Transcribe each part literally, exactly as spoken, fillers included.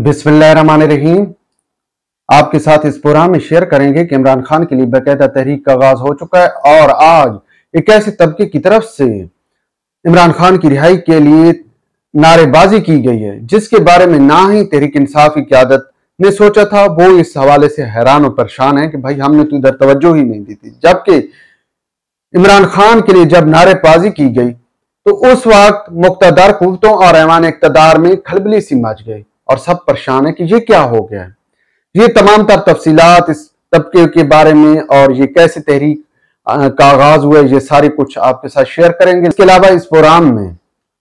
बिस्मिल्लाहिर्रहमानिर्रहीम। आपके साथ इस प्रोग्राम में शेयर करेंगे कि इमरान खान के लिए बाकायदा तहरीक का आगाज हो चुका है और आज एक ऐसे तबके की तरफ से इमरान खान की रिहाई के लिए नारेबाजी की गई है जिसके बारे में ना ही तहरीक इंसाफ की क़यादत ने सोचा था। वो इस हवाले से हैरान और परेशान है कि भाई हमने तो इधर तवज्जो ही नहीं दी थी। जबकि इमरान खान के लिए जब नारेबाजी की गई तो उस वक्त मुक़्तदर कुव्वतों और ऐवान इक़्तिदार में खलबली सी मच गई और सब परेशान है कि ये क्या हो गया है। ये तमाम तर तफसीलात इस तबके के बारे में और ये कैसे तहरीक का आगाज हुआ है, ये सारी कुछ आपके साथ शेयर करेंगे। इसके अलावा इस प्रोग्राम में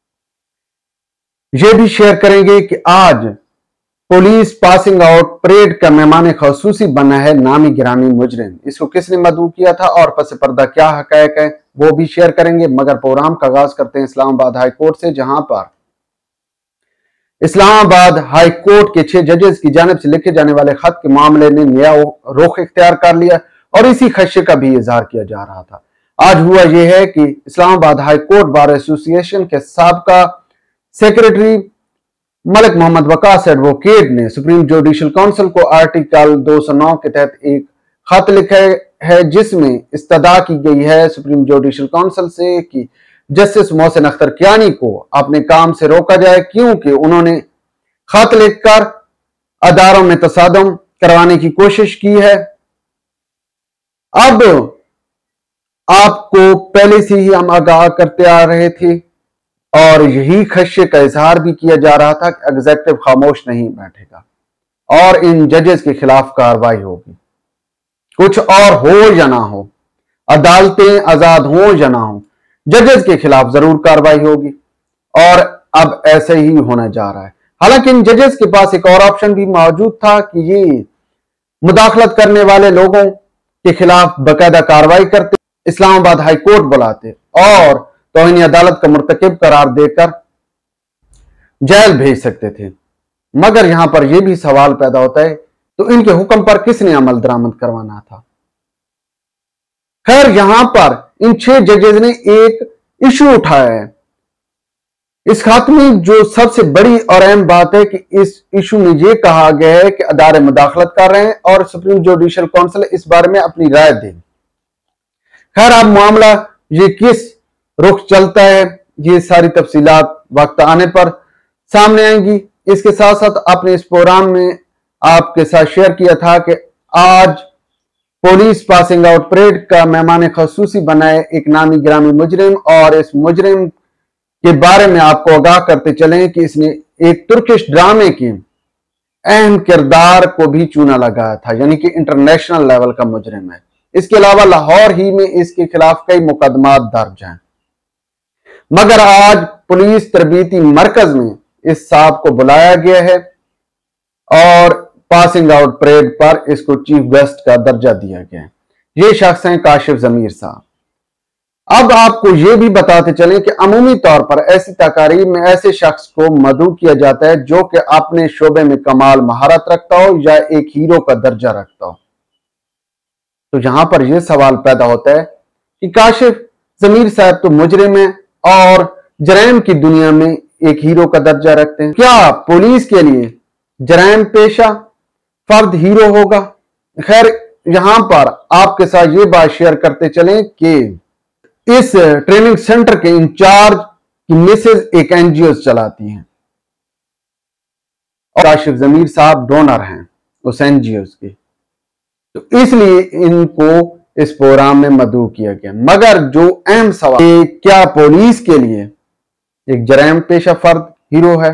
ये भी शेयर करेंगे कि आज पुलिस पासिंग आउट परेड का मेहमान खसूसी बना है नामी गिरामी मुजरिम। इसको किसने मदऊ किया था और पस पर्दा क्या हकायक है वो भी शेयर करेंगे। मगर प्रोग्राम का आगाज करते हैं इस्लामाबाद हाई कोर्ट से, जहां पर इस्लामाबाद हाई कोर्ट के छह जजेस की जानिब से लिखे जाने वाले खत के मामले ने नया रुख इख्तियार कर लिया और इसी खदशे का भी इजहार किया जा रहा था। आज हुआ यह है कि Islamabad high court bar association के साबका सेक्रेटरी मलिक मोहम्मद वकास एडवोकेट ने सुप्रीम जुडिशल काउंसिल को आर्टिकल दो सौ नौ के तहत एक खत लिखा है जिसमें इस्तदा की गई है सुप्रीम जुडिशल काउंसिल से कि जस्टिस मोहसिन अख्तर कियानी को अपने काम से रोका जाए, क्योंकि उन्होंने खत लिखकर अदारों में तसादम करवाने की कोशिश की है। अब आपको पहले से ही हम आगाह करते आ रहे थे और यही खदशे का इजहार भी किया जा रहा था कि एग्जीक्यूटिव खामोश नहीं बैठेगा और इन जजेस के खिलाफ कार्रवाई होगी, कुछ और हो या ना हो, अदालतें आजाद हो या ना हो, जजेस के खिलाफ जरूर कार्रवाई होगी और अब ऐसे ही होने जा रहा है। हालांकि इन जजेस के पास एक और ऑप्शन भी मौजूद था कि ये मुदाखलत करने वाले लोगों के खिलाफ बाकायदा कार्रवाई करते, इस्लामाबाद हाई कोर्ट बुलाते और तौहीन अदालत का मुर्तकिब करार देकर जेल भेज सकते थे। मगर यहां पर यह भी सवाल पैदा होता है तो इनके हुक्म पर किसने अमल दरामद करवाना था। खैर, यहां पर इन छह जजेस ने एक इशू उठाया है। इस खत में जो सबसे बड़ी और अहम बात है कि इस इशू में यह कहा गया है कि अदारे मुदाखलत कर रहे हैं और सुप्रीम जुडिशल काउंसिल इस बारे में अपनी राय दे। खैर, अब मामला ये किस रुख चलता है ये सारी तफसीलात वक्त आने पर सामने आएंगी। इसके साथ साथ आपने इस प्रोग्राम में आपके साथ शेयर किया था कि आज पुलिस पासिंग आउट परेड का मेहमान खसूसी बनाए एक नामी गिरामी मुजरिम और इस मुजरिम के बारे में आपको आगाह करते चलें कि इसने एक तुर्किश ड्रामे के अहम किरदार को भी चूना लगाया था, यानी कि इंटरनेशनल लेवल का मुजरिम है। इसके अलावा लाहौर ही में इसके खिलाफ कई मुकदमात दर्ज हैं। मगर आज पुलिस तरबीती मरकज में इस साहब को बुलाया गया है और पासिंग आउट परेड पर इसको चीफ गेस्ट का दर्जा दिया गया है। ये शख्स हैं काशिफ जमीर साहब। अब आपको ये भी बताते चलें कि अमूमी तौर पर ऐसी तकारीब में ऐसे शख्स को मदऊ किया जाता है जो कि अपने शोबे में कमाल महारत रखता हो या एक हीरो का दर्जा रखता हो। तो यहां पर यह सवाल पैदा होता है कि काशिफ जमीर साहब तो मुजरिम है और जराइम की दुनिया में एक हीरो का दर्जा रखते हैं। क्या पुलिस के लिए जराइम पेशा फर्द हीरो होगा? खैर, यहां पर आपके साथ ये बात शेयर करते चलें कि इस ट्रेनिंग सेंटर के इंचार्ज की मिसेज एक एनजीओ चलाती हैं और काशिफ जमीर साहब डोनर हैं उस एनजीओ के, तो इसलिए इनको इस प्रोग्राम में मदऊ किया गया। मगर जो अहम सवाल, क्या पुलिस के लिए एक जराइम पेशा फर्द हीरो है?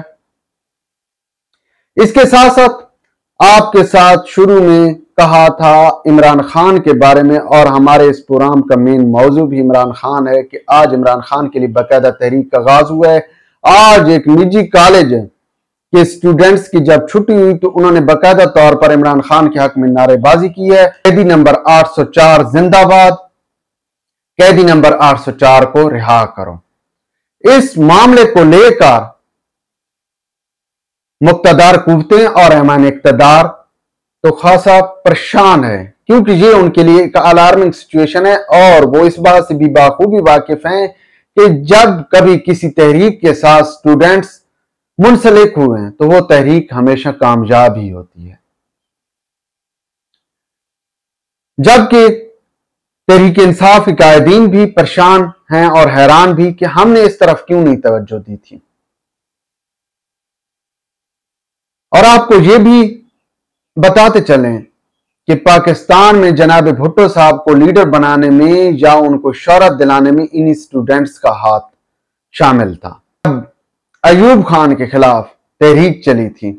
इसके साथ साथ आपके साथ शुरू में कहा था इमरान खान के बारे में और हमारे इस प्रोग्राम का मेन मौजू भी इमरान खान है कि आज इमरान खान के लिए बाकायदा तहरीक का आगाज हुआ है। आज एक निजी कॉलेज के स्टूडेंट्स की जब छुट्टी हुई तो उन्होंने बाकायदा तौर पर इमरान खान के हक में नारेबाजी की है। कैदी नंबर आठ सौ चार जिंदाबाद, कैदी नंबर आठ सौ चार को रिहा करो। इस मामले को लेकर मुक्तदार कुव्वतें और ऐवान इक़्तिदार तो खासा परेशान है, क्योंकि ये उनके लिए एक अलार्मिंग सिचुएशन है और वो इस बात से भी बाखूबी वाकिफ हैं कि जब कभी किसी तहरीक के साथ स्टूडेंट्स मुंसलिक हुए हैं तो वो तहरीक हमेशा कामयाब ही होती है। जबकि तहरीक इंसाफ के कायदीन भी परेशान हैं और हैरान भी कि हमने इस तरफ क्यों नहीं तवज्जो दी थी। और आपको ये भी बताते चलें कि पाकिस्तान में जनाब भुट्टो साहब को लीडर बनाने में या उनको शोहरत दिलाने में इन स्टूडेंट्स का हाथ शामिल था। अब अयूब खान के खिलाफ तहरीक चली थी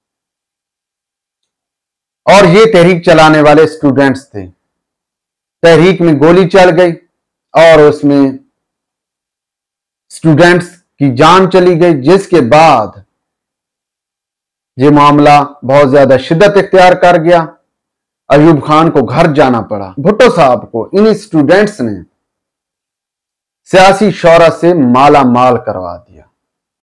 और ये तहरीक चलाने वाले स्टूडेंट्स थे। तहरीक में गोली चल गई और उसमें स्टूडेंट्स की जान चली गई, जिसके बाद ये मामला बहुत ज्यादा शिद्दत इख्तियार कर गया। अयूब खान को घर जाना पड़ा। भुट्टो साहब को इन स्टूडेंट्स ने सियासी शौहरत से माला माल करवा दिया।